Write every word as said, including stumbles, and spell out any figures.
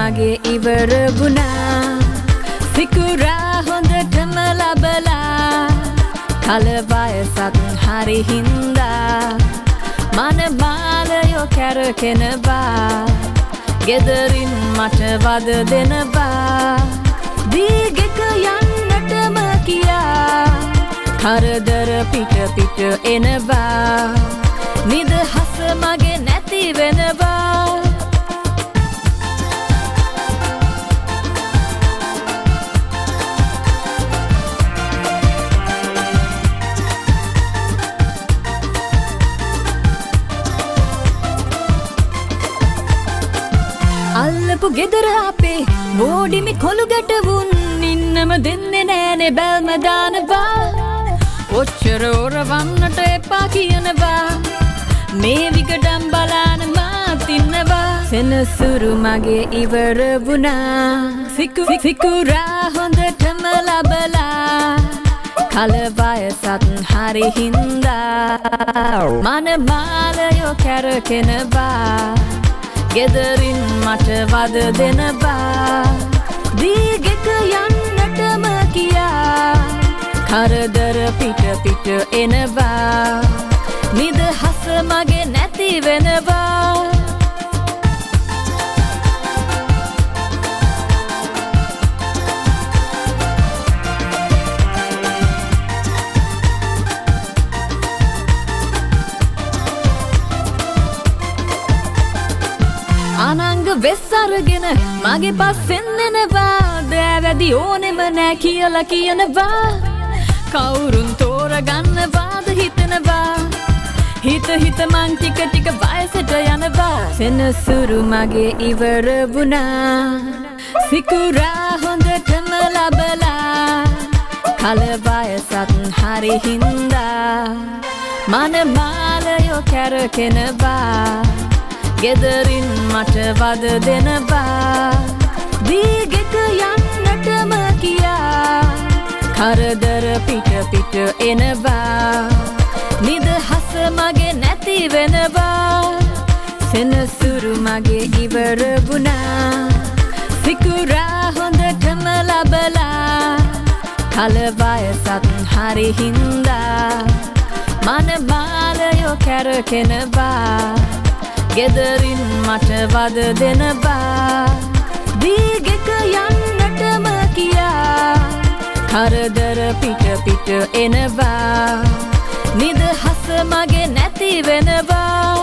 mage ivara vuna sikura hondatama labala kala vayasat hari hinda mana malayo karakenaba gederin mata wada denaba digeka yannatama kiya karadara pita pita enaba nidahas mage නැති වෙනවා අල්ලපු ගෙදර අපේ බෝඩිමි කොළු ගැටවුන් ඉන්නම දෙන්නේ නෑනේ බැල්ම දානවා ඔච්චර ඔරවන්නට එපා කියනවා මේ විකඩම් බලන්න මාත් ඉන්නවා සෙනසුරු මගේ ඉවර වුණා සිකු සිකුරා හොඳටම ලබලා කල වයසත් හරි හින්දා මන මාලයෝ කැරකෙනවා ගෙදරින් මට වද දෙනවා දීගෙක යන්නටම කියා කරදර පිට පිට එනවා නිදහස මගේ නැති වෙනවා අනංග වෙස් අරගෙන මගේ පස්සෙන් එනවා දෑවැදි ඕනෙම නෑ කියලා කියනවා කවුරුන් තෝරගන්නවාද හිතනවා හිත හිත මං ටික ටික වයසට යනවා සෙනසුරු මගේ ඉවර වුණා සිකුරා හොඳටම ලබලා කල වයසත් හරි හින්දා මන මාලයෝ කැරකෙනවා ගෙදරින් මට වද දෙනවා දීගෙක යන්නටම කියා කරදර පිට පිට එනවා නිදහස මගේ නැති වෙනවා සෙනසුරු මගේ ඉවර වුණා සිකුරා හොඳටම ලබලා කල වයසත් හරි හින්දා මන මාලයෝ කැරකෙනවා ගෙදරින් මට වද දෙනවා දීගෙක යන්නටම කියා කරදර පිට පිට එනවා නිදහස මගේ නැති වෙනවා